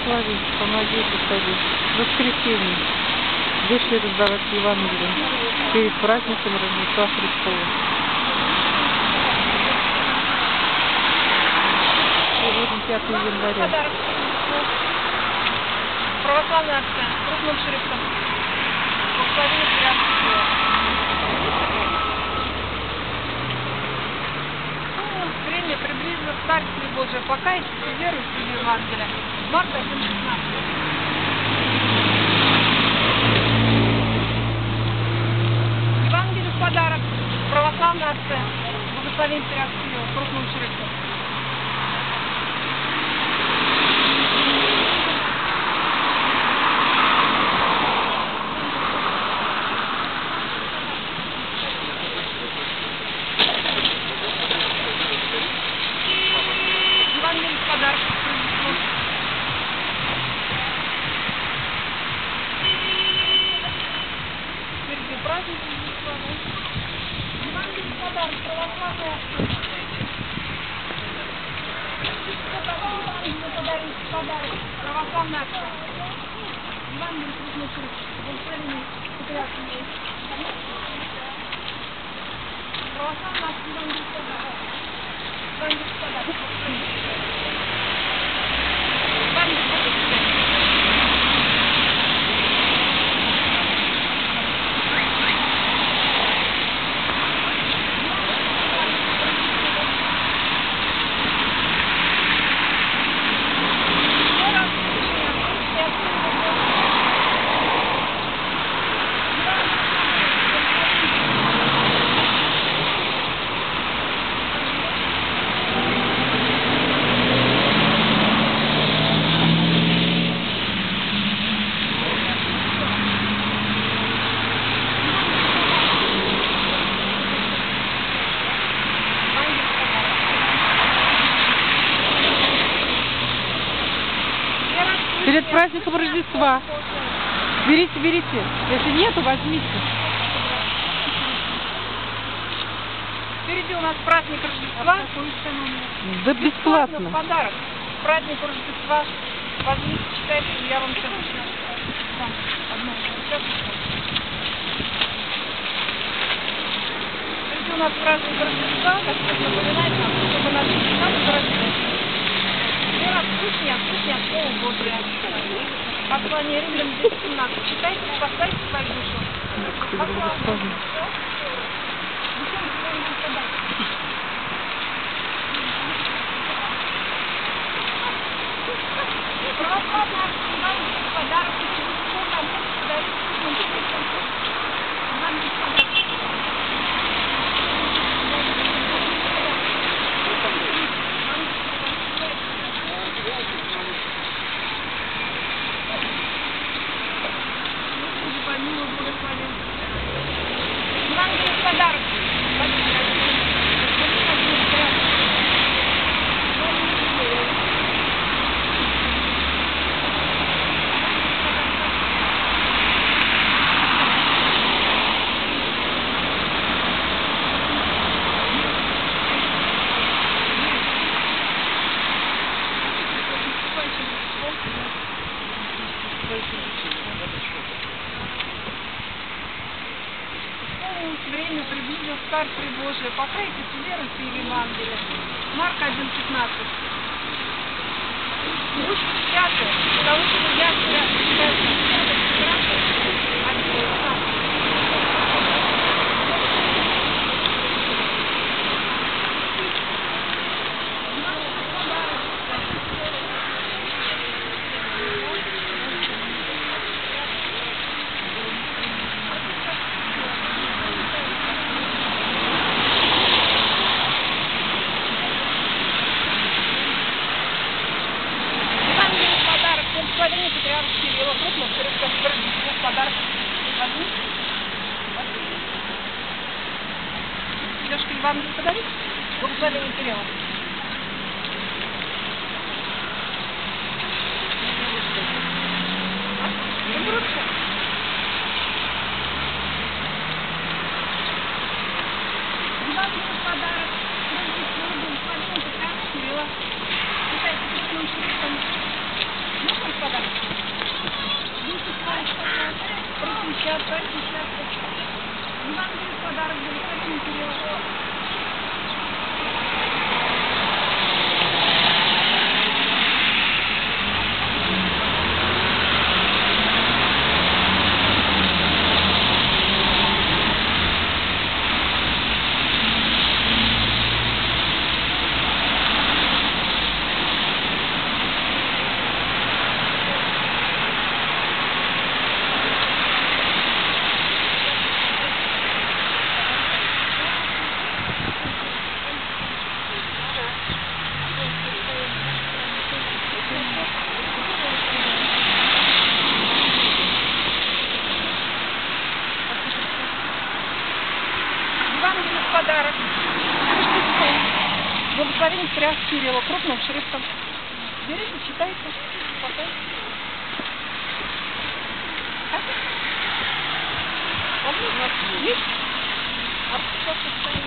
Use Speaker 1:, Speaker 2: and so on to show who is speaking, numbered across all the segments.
Speaker 1: благослови, помоги, Господи. В воскресенье вышли раздавать Евангелие перед праздником Рождества Христова. Сегодня 5 января.
Speaker 2: Православная акция, крупным шрифтом. Благословение Христа. Время приблизилось к Царствию Божие. Покайтесь и веруйте в Евангелие. Марка 1:15. Евангелие в подарок. Православная акция. Благословение Христа. Крупным шрифтом. Праздник Рождества, да? Евангелие в подарок, православная акция. Подарок, православная акция. Евангелие крупный шрифт. Благословение Патриарха. Православная акция, Евангелие в подарок. Евангелие в подарок.
Speaker 1: Перед праздником Рождества. Берите, берите. Если нету, возьмите.
Speaker 2: Впереди у нас праздник Рождества.
Speaker 1: Да бесплатно.
Speaker 2: Подарок. Праздник Рождества. Возьмите, читайте, я вам сейчас дам одну. Впереди у нас праздник Рождества. Как напоминает нам, чтобы нас там заразились. Вкусня, Слово Божие. Послание Римлянам 10:17. Читайте, спасайте свою душу. Православная подарок Рождества, кому подарить вкусным шрифтом. Евангелие подарок. Время приблизилось к Царствию Божие. Покайтесь и веруйте в Евангелие. Марка 1:15. Будьте счастливы, потому что я Благословение Патриарха Кирилла, крупных шрифтов, подарок. Лешка, Евангелие подарить? Благословение Кирилла. Евангелие подарок. Благословение Патриарха Кирилла. Читайте крупным шрифтом. Евангелие в подарок Благословение Кирилла. Евангелие в подарок. Благословение Патриарха Кирилла крупным шрифтом. Берите, читайте. Пока. Есть? А что ты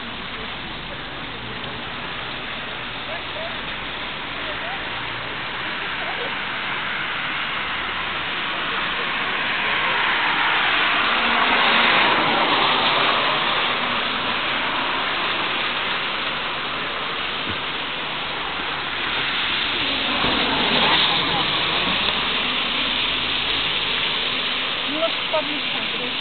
Speaker 2: поближе.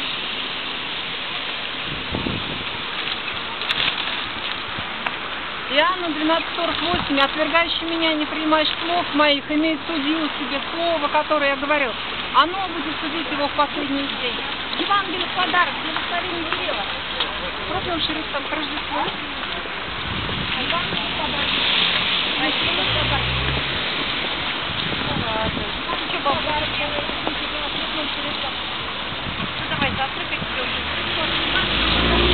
Speaker 2: Иоанна 12:48. Отвергающий меня, не принимаешь слов моих, имеет судью себе слово, которое я говорил. Оно будет судить его в последний день. Евангелие в подарок, Благословение Кирилла. Крупным шрифтом к Рождеству. Евангелие в подарок. Евангелие в подарок. Евангелие в подарок. Крупным шрифтом. Ну давайте, открывайте уже.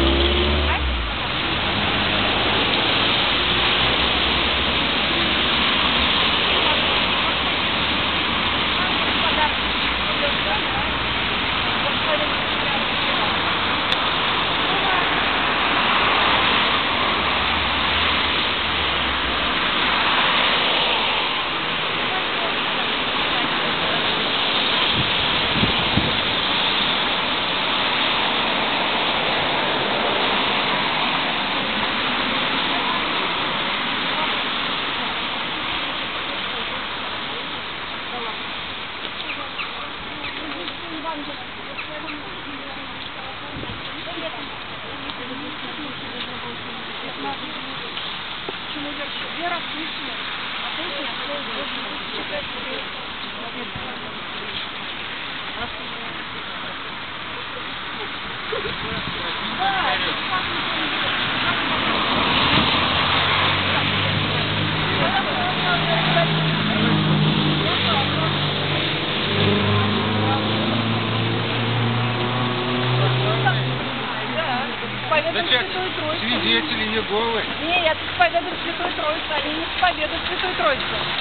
Speaker 2: Вера в Кришну, а Кришна слово Божье читать себе.
Speaker 3: Свидетели Иеговы.
Speaker 2: Не, я тут исповедую Святой Троицы, они не исповедуют Святой Троицы.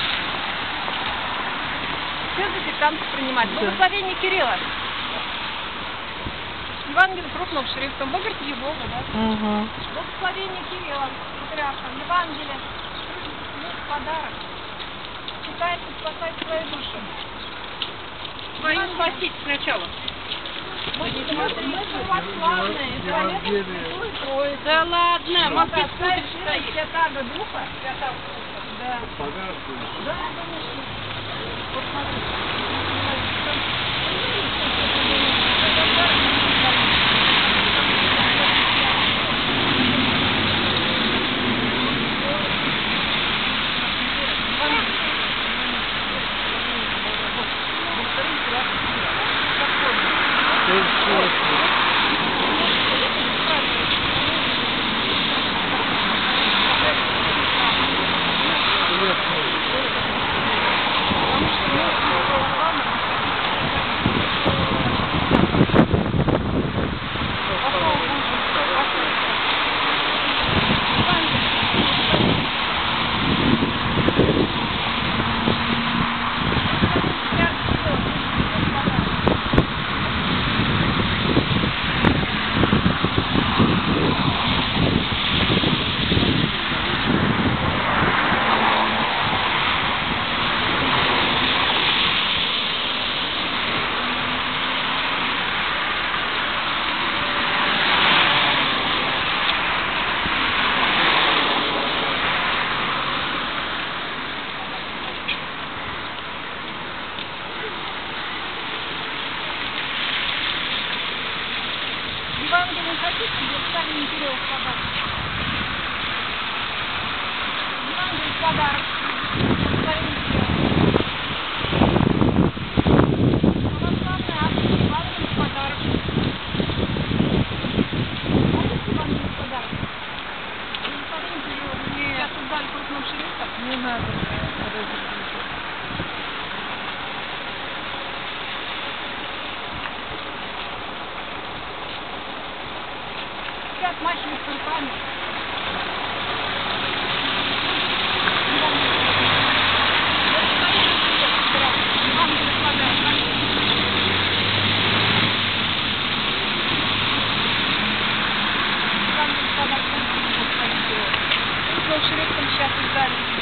Speaker 2: Все запеканцы принимать. Благословение Кирилла. Евангелие крупным шрифтом. Вы говорите Иегову, да?
Speaker 1: Угу.
Speaker 2: Благословение Кирилла. Патриарха. Евангелие. Вот подарок. Читайте, спасайте свою душу.
Speaker 4: Свою спасите сначала.
Speaker 2: Мы православные, исповедуем.
Speaker 4: Да ладно, может быть,
Speaker 2: Святаго Духа. Да.
Speaker 3: Подарок.
Speaker 2: Да, конечно. Вот смотрите. Иван. Шрифтом сейчас издали.